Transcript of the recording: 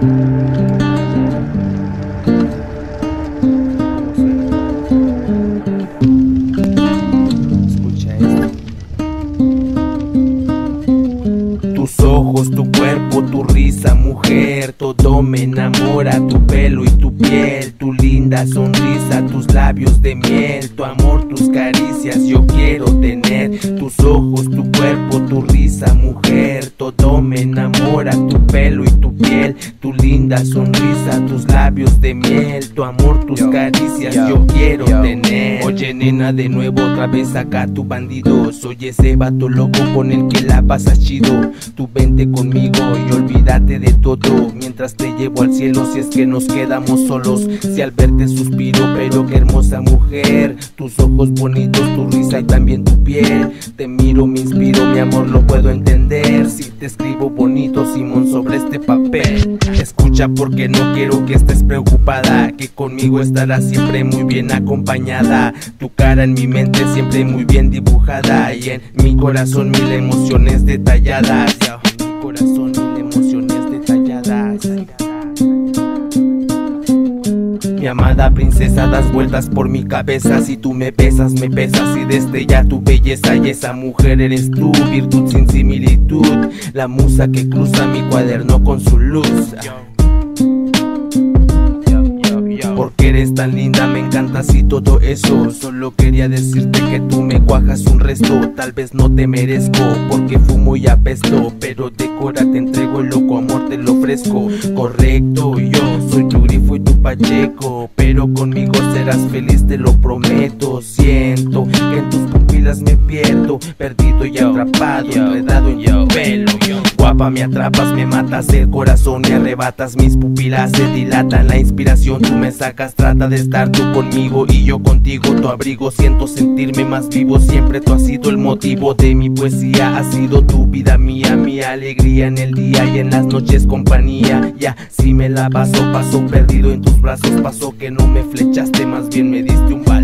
Escucha esto. Tus ojos, tu cuerpo, tu risa, mujer, todo me enamora. Tu pelo y tu piel, tu linda sonrisa, tus labios de miel, tu amor, tus caricias, yo quiero tener. Tus ojos, tu cuerpo, tu risa, mujer, todo me enamora. Tu pelo y tu piel, tu linda sonrisa, tus labios de miel, tu amor, tus caricias, yo quiero tener. Oye nena, de nuevo otra vez acá tu bandido. Soy ese vato loco con el que la pasas chido. Tú vente conmigo y olvídate de todo, mientras te llevo al cielo si es que nos quedamos solos. Si al verte suspiro, pero qué hermosa mujer. Tus ojos bonitos, tu risa y también tu piel. Te miro, me inspiro, mi amor, lo puedo entender. Si te escribo bonito, Simón, sobre este papel. Escucha porque no quiero que estés preocupada, que conmigo estarás siempre muy bien acompañada. Tu cara en mi mente siempre muy bien dibujada, y en mi corazón mil emociones detalladas. En mi corazón mil emociones detalladas. Mi amada princesa, das vueltas por mi cabeza. Si tú me besas, me pesas y destella tu belleza. Y esa mujer eres tú, virtud sin similitud, la musa que cruza mi cuaderno con su luz. Porque eres tan linda, me encantas y todo eso. Solo quería decirte que tú me cuajas un resto. Tal vez no te merezco porque fumo y apesto, pero de cora te entrego el loco amor, te lo ofrezco. Correcto, yo soy tu grifo y tu pacheco, pero conmigo serás feliz, te lo prometo. Siento que en tus pupilas me pierdo, perdido y atrapado, enredado en tu pelo. Guapa, me atrapas, me matas el corazón, me arrebatas, mis pupilas se dilatan, la inspiración tú me sacas. Trata de estar tú conmigo y yo contigo, tu abrigo. Siento sentirme más vivo, siempre tú has sido el motivo de mi poesía. Has sido tu vida mía, mi alegría en el día y en las noches compañía. Ya, si me la paso perdido en tus brazos, pasó que no me flechaste, más bien me diste un balazo.